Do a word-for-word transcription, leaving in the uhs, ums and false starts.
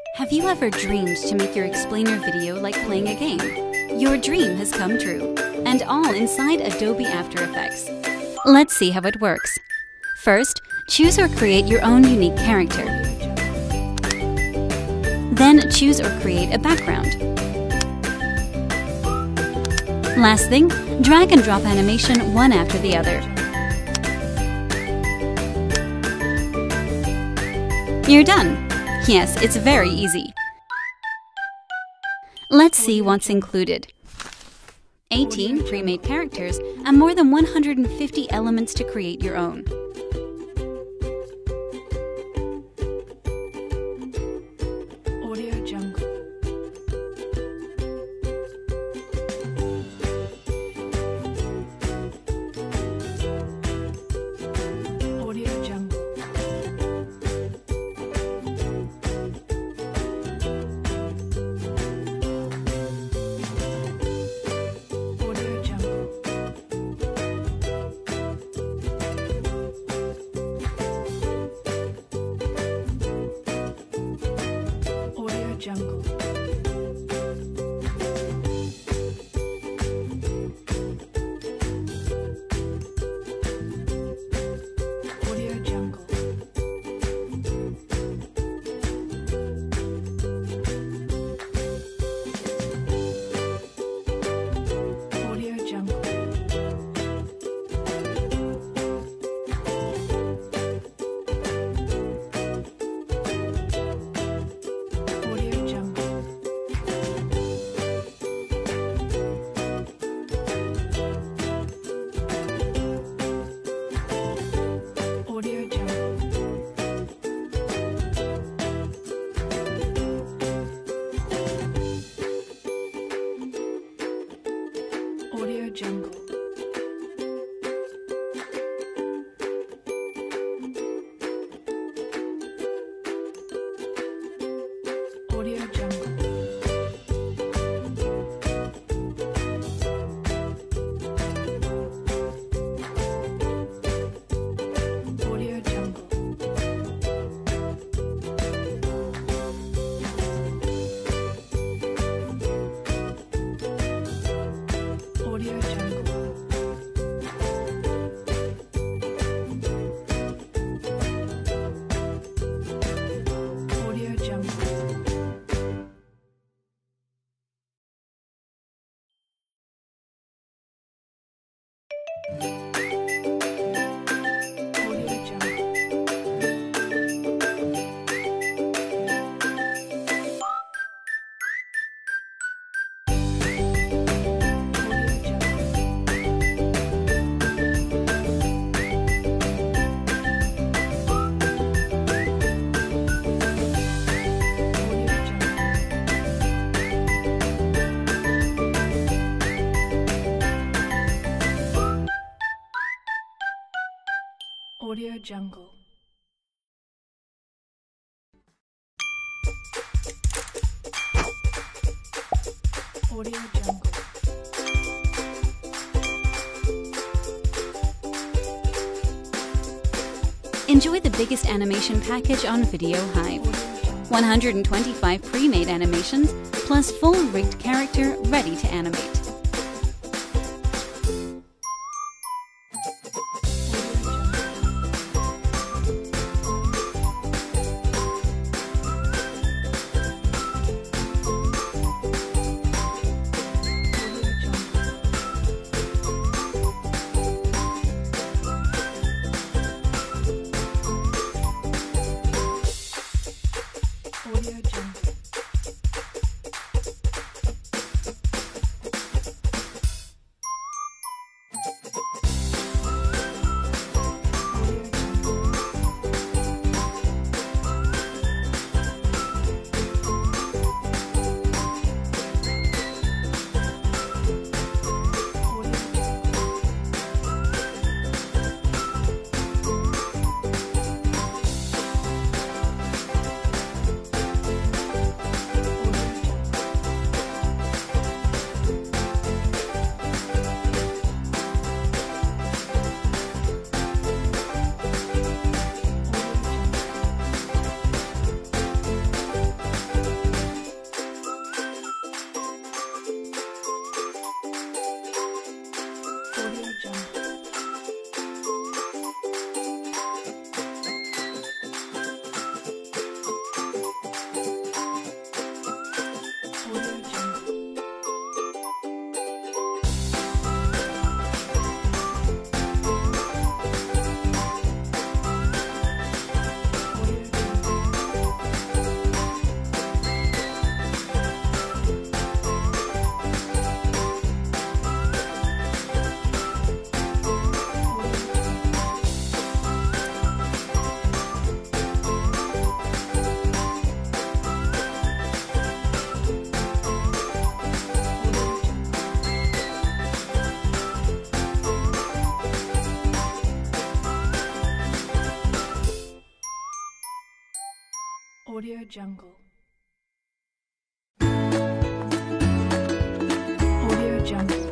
Have you ever dreamed to make your explainer video like playing a game? Your dream has come true, and all inside Adobe After Effects. Let's see how it works. First, choose or create your own unique character. Then choose or create a background. Last thing, drag and drop animation one after the other. You're done! Yes, it's very easy. Let's see what's included. eighteen pre-made characters and more than one hundred fifty elements to create your own. Audio Jungle. Audio Jungle. Jungle. Audio Jungle. Audio Jungle. Audio Jungle. Audio Jungle. Audio Jungle. Audio Jungle. Audio Jungle. Audio Jungle. Audio Jungle. Audio Jungle. Enjoy the biggest animation package on Video Hive. one hundred twenty-five pre-made animations, plus full rigged character ready to animate. Audio Jungle. Audio Audio Jungle. Audio Jungle.